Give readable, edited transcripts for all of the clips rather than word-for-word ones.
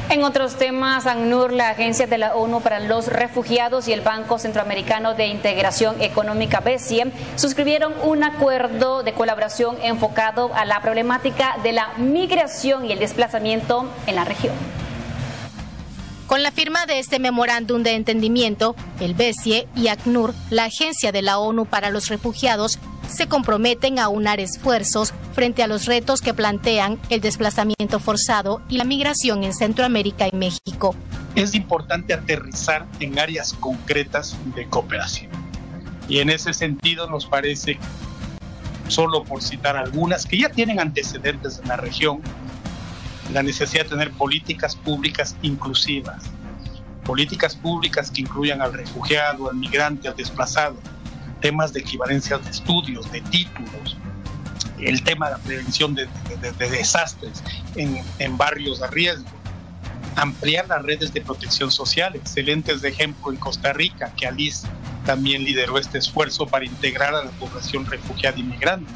En otros temas, ACNUR, la Agencia de la ONU para los Refugiados, y el Banco Centroamericano de Integración Económica, BCE, suscribieron un acuerdo de colaboración enfocado a la problemática de la migración y el desplazamiento en la región. Con la firma de este memorándum de entendimiento, el BCE y ACNUR, la Agencia de la ONU para los Refugiados, se comprometen a aunar esfuerzos frente a los retos que plantean el desplazamiento forzado y la migración en Centroamérica y México. Es importante aterrizar en áreas concretas de cooperación. Y en ese sentido nos parece, solo por citar algunas, que ya tienen antecedentes en la región, la necesidad de tener políticas públicas inclusivas, políticas públicas que incluyan al refugiado, al migrante, al desplazado, temas de equivalencia de estudios, de títulos, el tema de la prevención de desastres en barrios de riesgo, ampliar las redes de protección social, excelentes de ejemplo en Costa Rica, que Alice también lideró este esfuerzo para integrar a la población refugiada y migrante,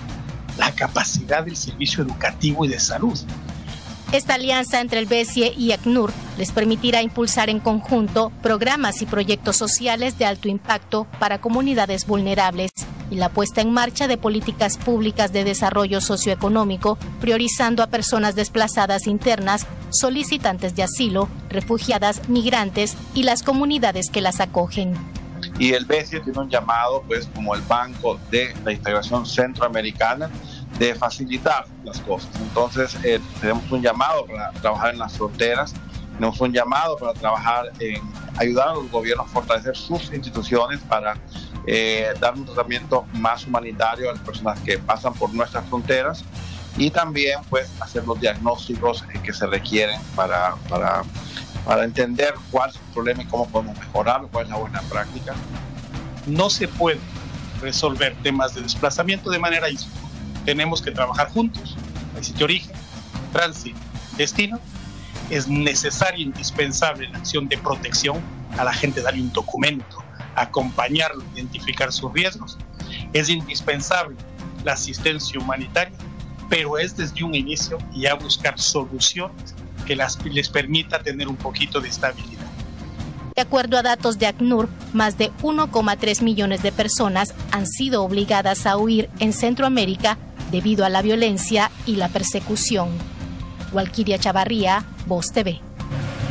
la capacidad del servicio educativo y de salud. Esta alianza entre el BCE y ACNUR les permitirá impulsar en conjunto programas y proyectos sociales de alto impacto para comunidades vulnerables y la puesta en marcha de políticas públicas de desarrollo socioeconómico, priorizando a personas desplazadas internas, solicitantes de asilo, refugiadas, migrantes y las comunidades que las acogen. Y el BCE tiene un llamado, pues, como el Banco de la Integración Centroamericana, de facilitar las cosas. Entonces tenemos un llamado para trabajar en las fronteras, tenemos un llamado para trabajar en ayudar a los gobiernos a fortalecer sus instituciones para dar un tratamiento más humanitario a las personas que pasan por nuestras fronteras y también pues hacer los diagnósticos que se requieren para entender cuál es el problema y cómo podemos mejorarlo, cuál es la buena práctica. No se puede resolver temas de desplazamiento de manera aislada. Tenemos que trabajar juntos, país de origen, tránsito, destino. Es necesaria e indispensable la acción de protección a la gente, darle un documento, acompañarlo, identificar sus riesgos. Es indispensable la asistencia humanitaria, pero es desde un inicio y a buscar soluciones que les permita tener un poquito de estabilidad. De acuerdo a datos de ACNUR, más de 1,3 millones de personas han sido obligadas a huir en Centroamérica debido a la violencia y la persecución. Walquiria Chavarría, Voz TV.